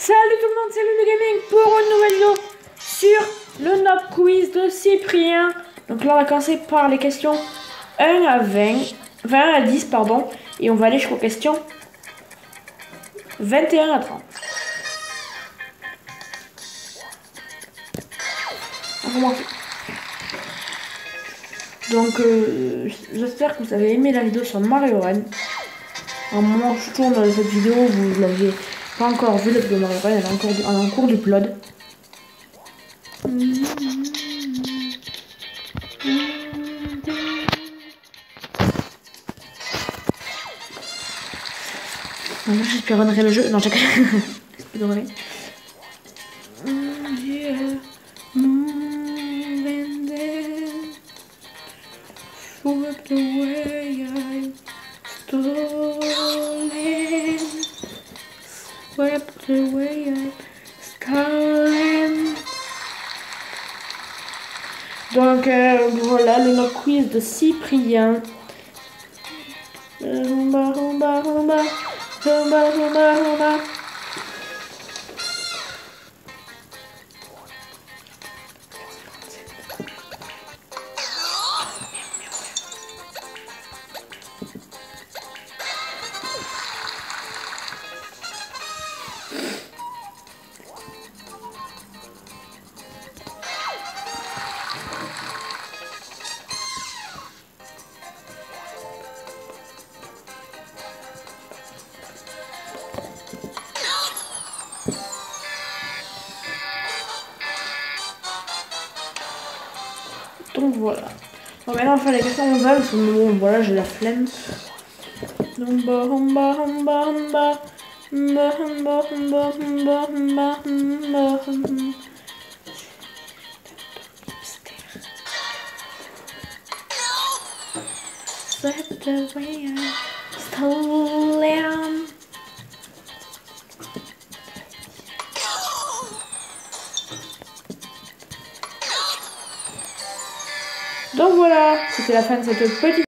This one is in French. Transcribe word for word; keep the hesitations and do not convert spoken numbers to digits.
Salut tout le monde, c'est Lulu Gaming pour une nouvelle vidéo sur le Nob Quiz de Cyprien. Donc là on va commencer par les questions un à vingt, vingt à dix pardon, et on va aller jusqu'aux questions vingt et un à trente. On commence. Donc euh, j'espère que vous avez aimé la vidéo sur Mario Run. À un moment je tourne cette vidéo, vous l'aviez pas encore vu, la vidéo Mario Run, elle est encore elle est en cours d'upload. Moi je speedrunnerai le jeu. Non, j'ai je speedrunnerai. Swept away, I stolen. Swept away, I stolen. Donc euh, voilà le Nob Quiz de Cyprien. Rumba, rumba, rumba, rumba, rumba, rumba. Donc voilà. Bon, maintenant on va faire les questions en valse. Bon, voilà, j'ai la flemme. Humba, humba, humba, humba. Humba, humba, humba, humba, humba, humba, humba. Swept away, stolen. Donc voilà, c'était la fin de cette petite